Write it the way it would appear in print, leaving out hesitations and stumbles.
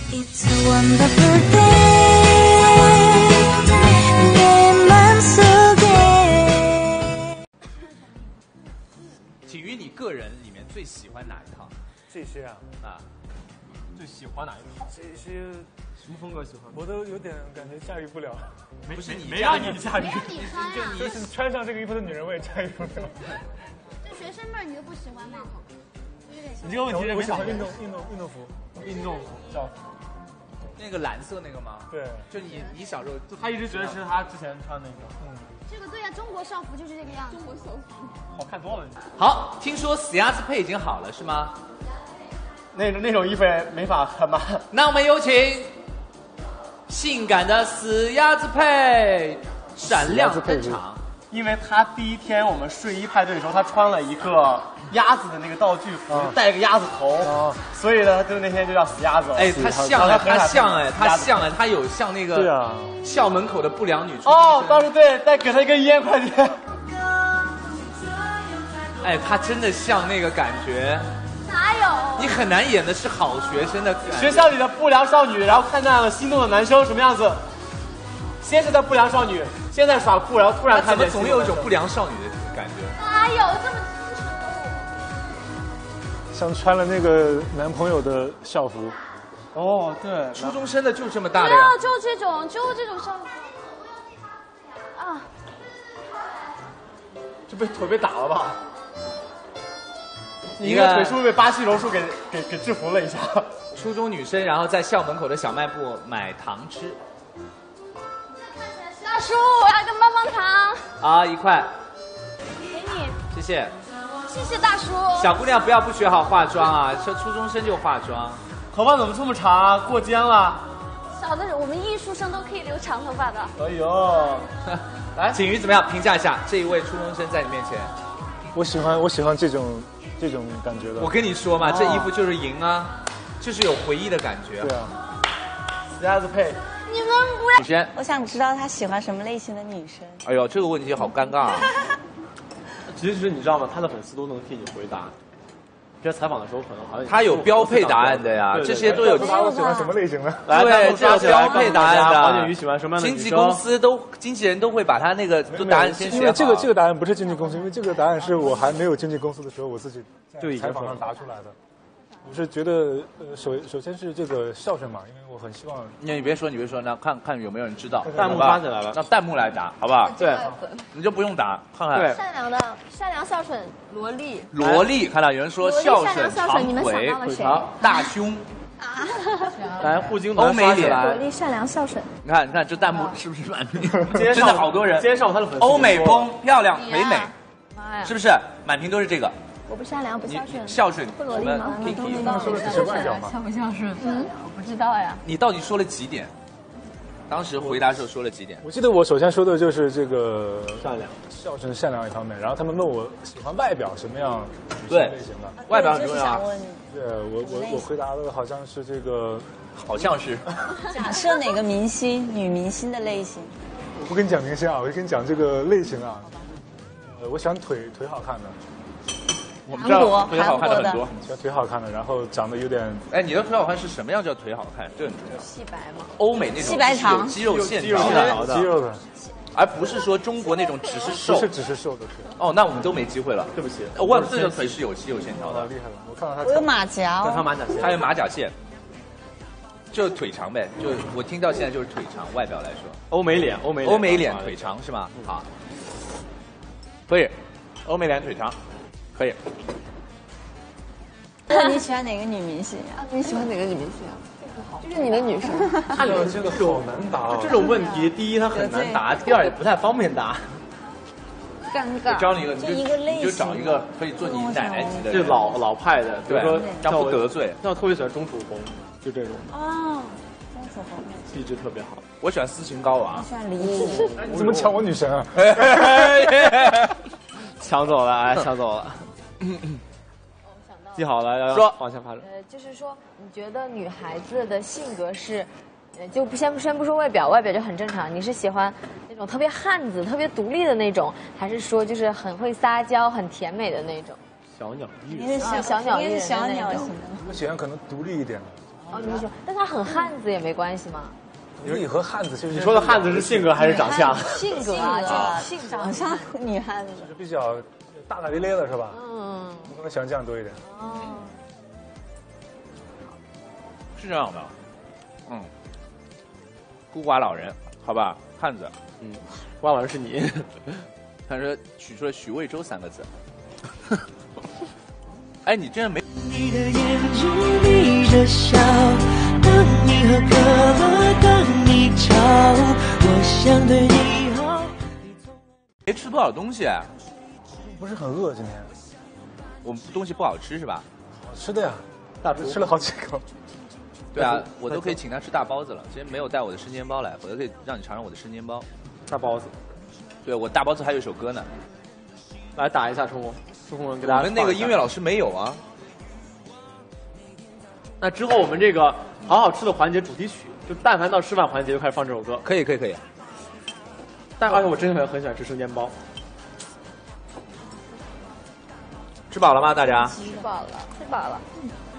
It's a wonderful day 내 맘속에 体育你个人里面最喜欢哪一套？ 这些啊， 最喜欢哪一套？ 这些什么风格喜欢？ 我都有点感觉驾驭不了。 不是你没让你驾驭， 你穿呀， 就是穿上这个衣服的女人我也驾驭不了。 就学生妹儿你都不喜欢吗？ 你这个问题我喜欢运动服， 运动服校服。 那个蓝色那个吗？ 对， 就你小时候， 他一直觉得是他之前穿那个， 这个对呀，中国校服就是这个样子。中国校服好看多了。 好，听说死鸭子配已经好了是吗？ 那种衣服也没法穿吧？ 那我们有请性感的死鸭子配闪亮登场。 因为他第一天我们睡衣派对的时候，他穿了一个鸭子的那个道具服，戴个鸭子头，所以呢，就那天就叫死鸭子。 哎，他像哎，他有像那个对啊， 校门口的不良女出哦，当时对，再给他一根烟，快点。 哎，他真的像那个感觉， 哪有？ 你很难演的是好学生的感觉。 学校里的不良少女，然后看到了心动的男生什么样子？先是在不良少女，现在耍酷，然后突然看见， 怎么总有一种不良少女的感觉？ 哪有这么清楚？ 像穿了那个男朋友的校服。 哦，对， 初中生的就这么大不的呀？ 要，就这种校服啊！ 这腿被打了吧？你一个腿是不是被巴西柔术给制服了一下？ 初中女生，然后在校门口的小卖部买糖吃。 大叔，我要一个棒棒糖。 啊，1块， 给你， 谢谢。 谢谢大叔。 小姑娘不要不学好化妆啊，这初中生就化妆。 头发怎么这么长啊？过肩了。 小的，我们艺术生都可以留长头发的。 哎呦， 来，景瑜怎么样？评价一下这一位初中生在你面前。 我喜欢这种感觉的。 我跟你说嘛，这衣服就是赢啊，就是有回忆的感觉。 对啊， 死鸭子配。 你们不要。 首先， 我想知道他喜欢什么类型的女生。 哎呦，这个问题好尴尬啊！ 其实你知道吗？他的粉丝都能替你回答。在采访的时候，可能好像他有标配答案的呀，这些都有。 我喜欢什么类型的？ 对，这有标配答案的。 黄景瑜喜欢什么样的女生？ 经纪公司经纪人都会把他那个答案先写好。 因为这个答案不是经纪公司，因为这个答案是我还没有经纪公司的时候，我自己在采访上答出来的。我是觉得，首先是这个孝顺嘛，因为我很希望。 你别说，那看有没有人知道。 弹幕发起来了， 让弹幕来答，好不好？ 对， 你就不用答，看看。 对， 善良孝顺萝莉。 萝莉，看到有人说孝顺长腿大胸。 来，互经欧美脸， 萝莉善良孝顺。 你看这弹幕是不是满屏？真的好多人。 今天上午他的粉丝。 欧美风，漂亮美美，是不是？满屏都是这个。 我不善良不孝顺， 孝顺不萝莉吗？ 说的只是外表嘛。 孝不孝顺？ 我不知道呀。 你到底说了几点？当时回答时候说了几点？ 我记得我首先说的就是这个善良、 孝顺、善良一方面，然后他们问我喜欢外表什么样对类型的， 外表很重要啊。 对我回答的好像是这个， 好像是。 假设哪个明星、女明星的类型？ 我不跟你讲明星啊，我就跟你讲这个类型啊。我喜欢腿好看的。 我们知道腿好看的很多， 喜欢腿好看的，然后长得有点…… 哎，你的腿好看是什么样叫腿好看？这很重要。 细白吗？ 欧美那种细白长肌肉线条的， 肌肉的， 而不是说中国那种只是瘦， 不是只是瘦的腿。 哦，那我们都没机会了， 对不起。 万字的腿是有肌肉线条的， 厉害了！我看到他， 我有马甲哦， 他马甲线， 还有马甲线，就是腿长呗。就我听到现在就是腿长，外表来说， 欧美脸腿长是吗？好，可以，欧美脸腿长，可以。 那你喜欢哪个女明星呀？ 你喜欢哪个女明星啊？就是你的女神。 这个好难答。 这种问题，第一它很难答，第二也不太方便答。 尴尬。 教你一个， 你就找一个可以做你奶奶级的， 就老派的，比如说这样不得罪。 像我特别喜欢钟楚红，就这种。 哦，钟楚红气质特别好。 我喜欢斯琴高娃。 喜欢李子。 你怎么抢我女神啊？ 抢走了，哎，抢走了。记好了，要说往下发展。 就是说，你觉得女孩子的性格是，就先不说外表，外表就很正常。你是喜欢那种特别汉子、特别独立的那种，还是说就是很会撒娇、很甜美的那种？ 小鸟依人。 你是小鸟依人小鸟型的。 我喜欢可能独立一点的， 哦，你说，但他很汉子也没关系吗？ 你和汉子其实你说的汉子是性格还是长相？ 性格啊，性格长相女汉子， 就是比较大大咧咧的是吧？ 嗯， 我可能喜欢这样多一点。 哦， 是这样的，孤寡老人，好吧，汉子， 孤寡老人是你， 他说取出了许魏洲3个字。哎，你真的没？ 你的眼睛眯着笑，当你喝可乐，当你吵，我想对你好。 没吃多少东西， 不是很饿今天。 我们东西不好吃是吧？ 吃的呀，大厨吃了好几口。 对啊，我都可以请他吃大包子了。今天没有带我的生煎包来，我都可以让你尝尝我的生煎包。 大包子。 对，我大包子还有一首歌呢。 来打一下冲锋，冲锋人给大家。 我们那个音乐老师没有啊。 那之后我们这个好好吃的环节主题曲，就但凡到吃饭环节就开始放这首歌。 可以。 但而且我真的很喜欢吃生煎包。 吃饱了吗，大家？ 吃饱了。